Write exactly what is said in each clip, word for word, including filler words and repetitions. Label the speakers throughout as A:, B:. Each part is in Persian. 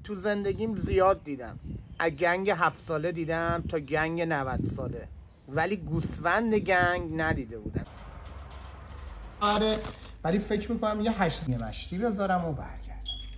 A: تو زندگیم زیاد دیدم، از گنگ هفت ساله دیدم تا گنگ نود ساله، ولی گوسفند گنگ ندیده بودم. آره ولی فکر میکنم یه هشت مشتی بذارم و برگردم.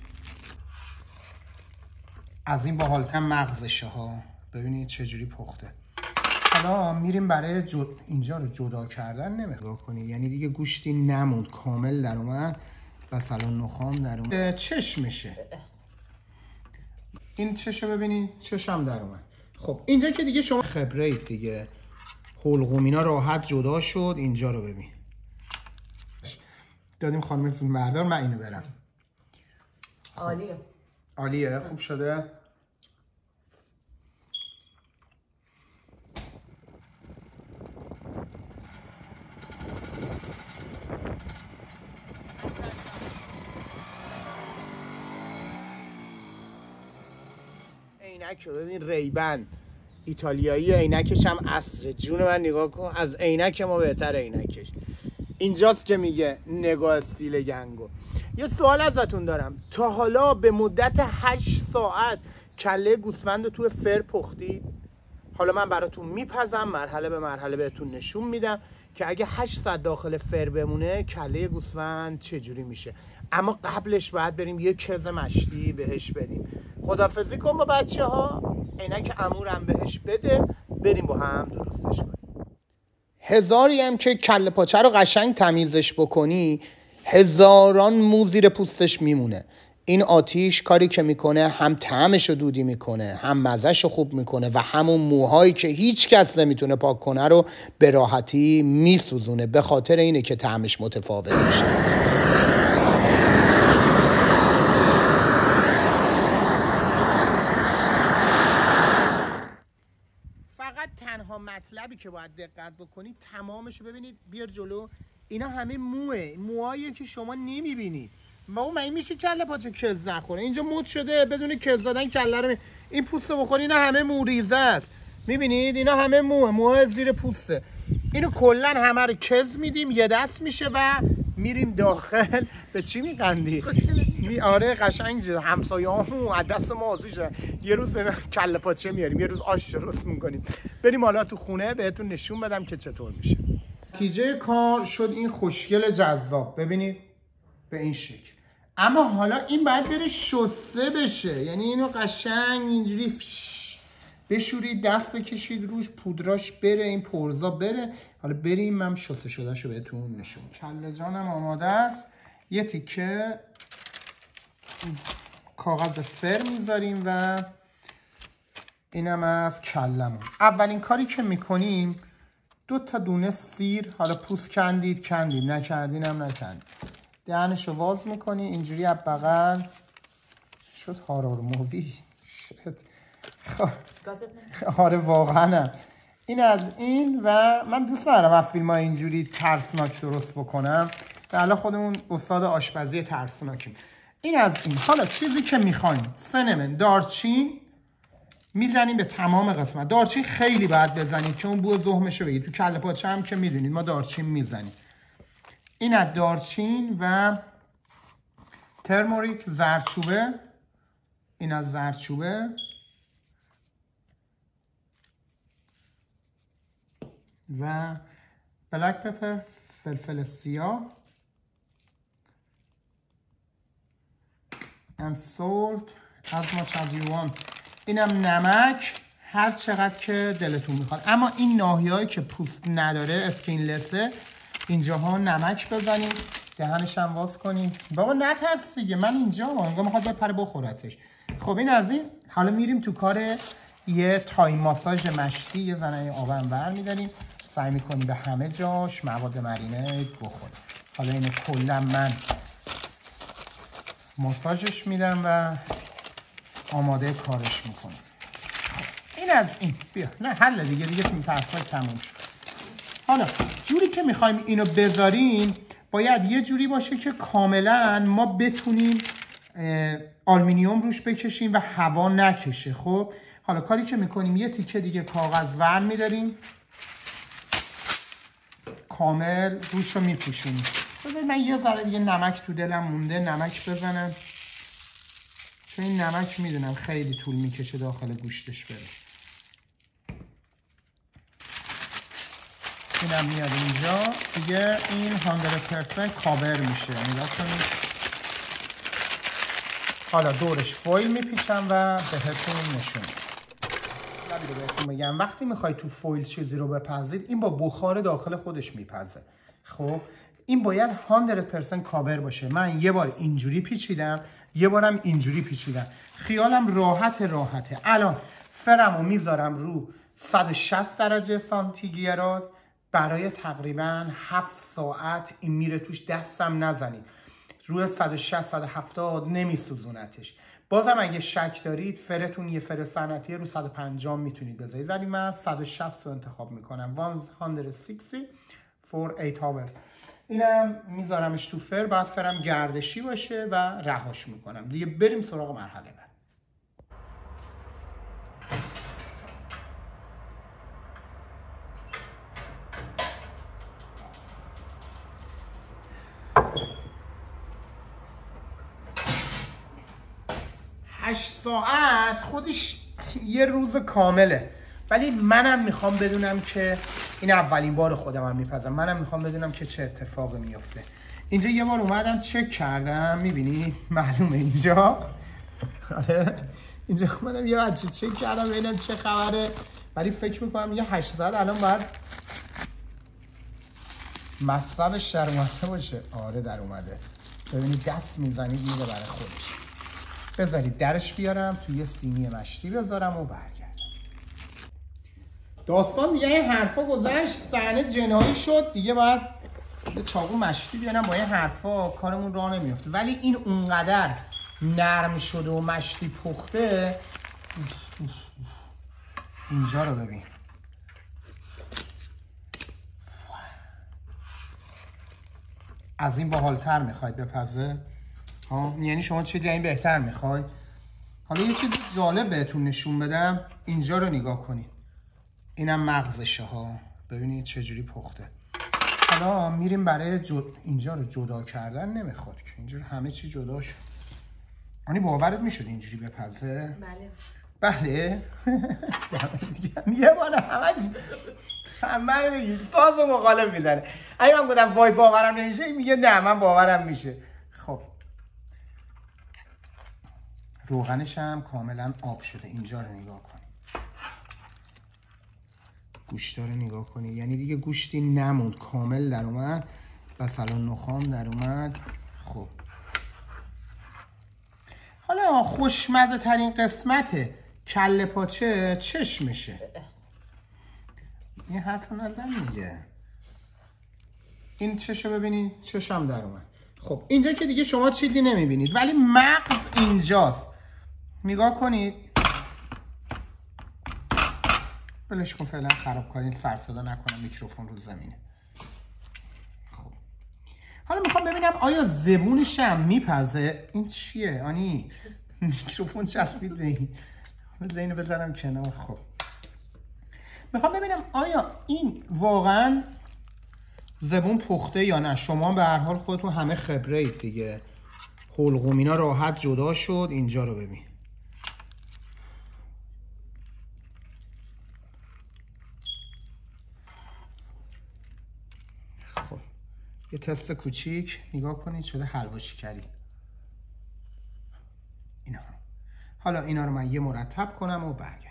A: از این باحالتر مغزشه ها، ببینید چجوری پخته. حالا میریم برای جد... اینجا رو جدا کردن. نمیخواه کنی یعنی دیگه گوشتی نموند، کامل در اومد و سلام نخام در اومد. چشمشه این، چشو ببینید، چشم در اومد. خب اینجا که دیگه شما خبره اید دیگه، حلقومینا راحت جدا شد. اینجا رو ببین، دادیم خانم فیلم بردار، من اینو برم. خب. عالیه عالیه، خوب شده. عینک رو ببین، ریبن ایتالیایی، عینکش هم عصر جون من نگاه کن، از عینک ما بهتر عینکش. اینجاست که میگه نگاه استیل گنگو. یه سوال ازتون دارم، تا حالا به مدت هشت ساعت کله گوسفند رو توی فر پختید؟ حالا من براتون میپزم، مرحله به مرحله بهتون نشون میدم که اگه هشت ساعت داخل فر بمونه کله گوسفند چجوری میشه. اما قبلش باید بریم یه کز مشتی بهش بدیم. خدافظی کن با بچه ها، عینک عمورم بهش بده، بریم با هم درستش کنیم. هزاری هم که کله پاچه رو قشنگ تمیزش بکنی، هزاران مو زیر پوستش میمونه. این آتیش کاری که میکنه، هم طعمش رو دودی میکنه، هم مزهش رو خوب میکنه و همون موهایی که هیچ کس نمیتونه پاک کنه رو به راحتی میسوزونه. به خاطر اینه که طعمش متفاوت میشه. تنها مطلبی که باید دقت بکنید، تمامش رو ببینید، بیار جلو، اینا همه موه، موهایی که شما نمیبینید. ما اون این میشه کله پاچه کز نخوره. اینجا مد شده بدون کز زدن کله رو می... این پوست بخوری، اینا همه موریزه است. میبینید اینا همه موه، موه زیر پوسته. اینو کلا همه رو کز میدیم، یه دست میشه و میریم داخل. به چی میقندی؟ می آره قشنگ همسایه‌هامون از دست ما آزی شدن. یه روز کله پاچه میاریم، یه روز آش درست میکنیم. بریم حالا تو خونه بهتون نشون بدم که چطور میشه. نتیجه کار شد این خوشگل جذاب، ببینید به این شکل. اما حالا این باید بره شسته بشه، یعنی اینو قشنگ اینجوری بشورید، دست بکشید روش، پودراش بره، این پرزا بره. حالا بریم من شسته شده شو بهتون نشون. کله جانم آماده است. یه تیکه کاغذ فر میذاریم و اینم از کلمون. اولین کاری که میکنیم دو تا دونه سیر، حالا پوست کندید کندید، نکردین هم نکندید، دهنشو واز میکنی اینجوری از بغل. شد هارور مووی شد. آره واقعا این از این. و من دوست دارم از فیلم های اینجوری ترسناک درست بکنم و الان خودمون استاد آشپزی ترسناکیم. این از این. حالا چیزی که میخوایم، سنمن، دارچین میزنیم به تمام قسمت. دارچین خیلی باید بزنید که اون بو زهمشو بگید. تو کله پاچه هم که میدونید ما دارچین میزنیم. این از دارچین و ترموریک، زردچوبه، این از زردچوبه و بلک پپر، فلفل سیاه and salt as much as you want. اینم نمک هر چقدر که دلتون میخواد. اما این ناحیه‌ای که پوست نداره، اسکینلسه، اینجاها نمک بزنید، دهنش هم واز کنید. بابا نترس دیگه، من اینجا انگار میخواد بپره بخورتش. خب این از این. حالا میریم تو کار یه تای ماساژ مشتی. یه زنه آب انور میداریم، سعی میکنیم به همه جاش مواد مرینه بخوره. حالا اینو کلا من ماساژش میدم و آماده کارش میکنم. این از این. بیا نه حل دیگه، دیگه تیم ترسای تموم شد. حالا جوری که میخوایم اینو بذاریم باید یه جوری باشه که کاملا ما بتونیم آلومینیوم روش بکشیم و هوا نکشه. خب حالا کاری که میکنیم یه تیکه دیگه کاغذ ور میداریم، کامل روش رو میپوشونیم. بذارید من یه ذره دیگه نمک تو دلم مونده، نمک بزنم. چون این نمک میدونم خیلی طول میکشه داخل گوشتش بره. اینم میاد اینجا دیگه. این صد درصد کاور میشه. نگاه کنید. حالا دورش فویل میپیچم و بهتون نشون میدم. بهتون بگم وقتی میخوای تو فویل چیزی رو بپزید این با بخار داخل خودش میپزه. خب این باید صد درصد کاور باشه. من یه بار اینجوری پیچیدم، یه بارم اینجوری پیچیدم. خیالم راحت راحته. الان فرمو میذارم رو صد و شصت درجه سانتیگراد برای تقریبا هفت ساعت. این میره توش، دستم نزنید. روی صد و شصت صد و هفتاد نمیسوزونتش. بازم اگه شک دارید فرتون یه فر صنعتی رو صد و پنجاه میتونید بذارید، ولی من صد و شصت رو انتخاب میکنم. صد و شصت for eight hours. اینم میذارمش تو فر. بعد فرم گردشی باشه و رهاش میکنم دیگه. بریم سراغ مرحله بعد. هشت ساعت خودش یه روز کامله، ولی منم میخوام بدونم که این اولین بار خودم هم میپزم. منم میخوام بدونم که چه اتفاقی میفته. اینجا یه بار اومدم چک کردم، میبینی معلومه اینجا. اینجا اومدم یه بچه چک کردم ببینم چه خبره، ولی فکر میکنم یه هشت ساعت الان باید مصبش در اومده باشه. آره در اومده. ببینید دست میزنید میره برای خودش. بذارید درش بیارم توی یه سینی مشتی بذارم و برگردم. داستان دیگه این حرفا گذشت، صحنه جنایی شد دیگه. باید یه چاقو مشتی بیارم. با این حرفا کارمون راه نمیفته. ولی این اونقدر نرم شده و مشتی پخته. اینجا رو ببین. از این باحال‌تر میخواید بپزه؟ ها، یعنی شما چه دیگه این بهتر میخواید؟ حالا یه چیز جالب بهتون نشون بدم. اینجا رو نگاه کنید. اینم مغزشه ها. ببینید چجوری پخته. حالا میریم برای جد... اینجا رو جدا کردن. نمیخواد که اینجا همه چی جدا شد. یعنی باورت میشد اینجوری بپزه؟
B: بله
A: بله. یه بار همش همه میگید ساز و مقالب میزنه. اگه من گفتم وای باورم نمیشه، میگه نه من باورم میشه. خب روغنش هم کاملا آب شده. اینجا رو نگاه کنید. گوشت رو نگاه کنید. یعنی دیگه گوشتی نموند، کامل در اومد و سالن نخام در اومد. خب حالا خوشمزه ترین قسمت کله پاچه چشمشه. این حرف نزن دیگه. این چشو ببینید، چشم در اومد. خب اینجا که دیگه شما چیزی نمیبینید، ولی مغز اینجاست. نگاه کنید. بلش کن فعلا، خراب کنید، سر صدا نکنم میکروفون رو زمینه. خب حالا میخوام ببینم آیا زبونش هم میپزه. این چیه؟ آنی میکروفون چسبید به این. اینو بذارم کنار. خب میخوام ببینم آیا این واقعا زبون پخته یا نه. شما به هر حال خودتون همه خبره اید دیگه. حلقوم اینا راحت جدا شد. اینجا رو ببین. خب یه تست کوچیک نگاه کنید. شده حلوا شکری. اینا حالا اینا رو من یه مرتب کنم و برگردم.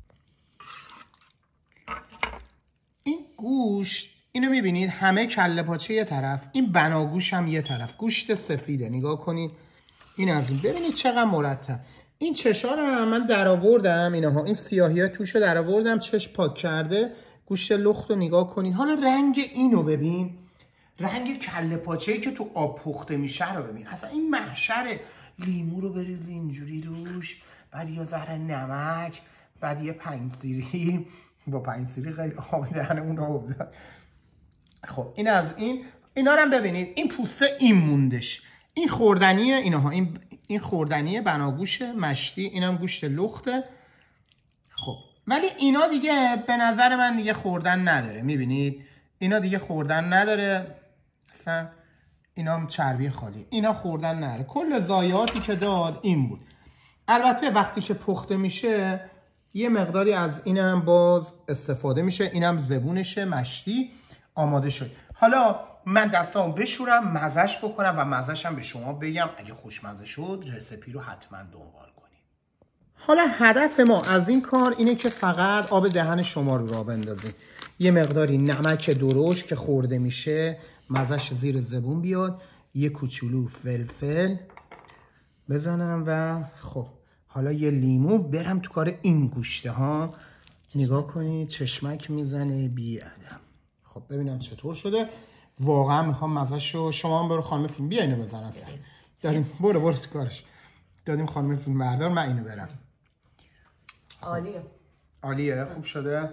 A: این گوشت، اینو میبینید همه کله پاچه یه طرف، این بناگوش هم یه طرف. گوشت سفیده. نگاه کنید این از این. ببینید چقدر مرتب. این چشا رو من در آوردم. اینها این سیاهی ها توش رو در آوردم. چش پاک کرده. گوشت لخت رو نگاه کنید. حالا رنگ اینو ببین. رنگ کله پاچه‌ای که تو آب پخته میشه رو ببین. اصلا این محشره. لیمو رو بریزی اینجوری روش، بعد یه ذره نمک، بعد یه پنج‌سیری. با پنج‌سیری خیلی آب دهنمون رو افتاد. خب این از این. اینا رو هم ببینید. این پوسته این موندش. این خوردنیه. اینها این این خوردنیه بناگوش مشتی. اینم گوشت لخته. خب ولی اینا دیگه به نظر من دیگه خوردن نداره. میبینید اینا دیگه خوردن نداره. اصلا اینا هم چربی خالی. اینا خوردن نداره. کل ضایعاتی که داد این بود. البته وقتی که پخته میشه یه مقداری از اینم باز استفاده میشه. اینم زبونشه، مشتی آماده شد. حالا من دستامو بشورم، مزهش بکنم و مزهش هم به شما بگم. اگه خوشمزه شد رسیپی رو حتما دنبال کنید. حالا هدف ما از این کار اینه که فقط آب دهن شما رو راه بندازیم. یه مقداری نمک درشت که خورده میشه مزهش زیر زبون بیاد، یه کوچولو فلفل بزنم و خب حالا یه لیمو برم تو کار این گوشته ها. نگاه کنید چشمک میزنه بی ادم. خب ببینم چطور شده. واقعا میخوام مزهش رو. شما هم برو خانم فیلم بیا اینو بزن اصلا. دادیم برو برو تو کارش. دادیم خانم فیلم بردار، من اینو برم.
B: عالیه.
A: عالیه، خوب شده.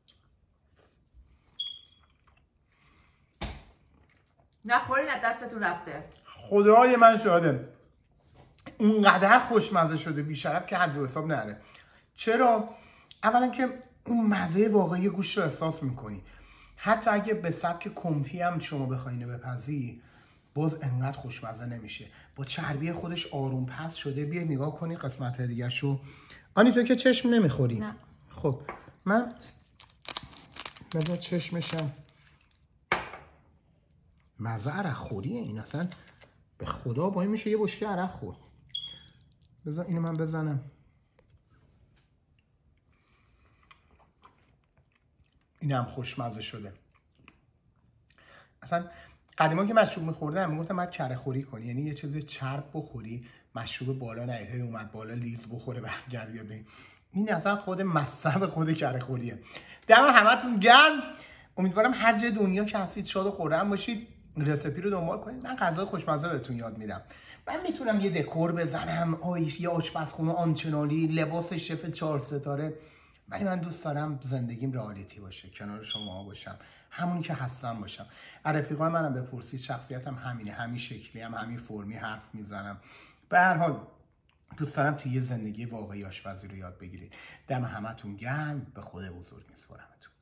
B: نخورید از دستتون رفته.
A: خدای من شاهده. اونقدر خوشمزه شده بیشرف که حد و حساب نره. چرا؟ اولا که اون مزه واقعی گوشت رو احساس میکنی. حتی اگه به سبک کنفی هم شما بخواینه بپزی باز انقدر خوشمزه نمیشه. با چربی خودش آروم پز شده. بیا نگاه کنی قسمت دیگه شو. آنی تو که چشم نمیخوری؟
B: نه.
A: خب من بذار چشمشم. مزه عرق خوریه این اصلا. به خدا باید میشه یه بشکه عرق خورد. بذار اینو من بزنم. این هم خوشمزه شده. اصلا قدیما که مشروب میخوردم میگفتم باید کره خوری کنی، یعنی یه چیز چرب بخوری مشروب بالا نیته اومد بالا لیز بخوره برگرد بیاد. این اصلا خود مصب خود کره خوریه. دم همتون گرم. امیدوارم هر جای دنیا که هستید شاد و خرم باشید. رسیپی رو دنبال کنید. من غذای خوشمزه بهتون یاد میدم. من میتونم یه دکور بزنم، آیش یه آشپزخونه آنچنانی، لباس شف چهار ستاره، ولی من دوست دارم زندگیم رئالیتی باشه، کنار شما باشم، همونی که هستم باشم. رفیقای منم بپرسید شخصیتم همینه، همین شکلی هم همین فرمی حرف میزنم. به هر حال دوست دارم توی یه زندگی واقعی آشپزی رو یاد بگیرید. دم همتون گرم. به خدا بزرگ میسپارمتون.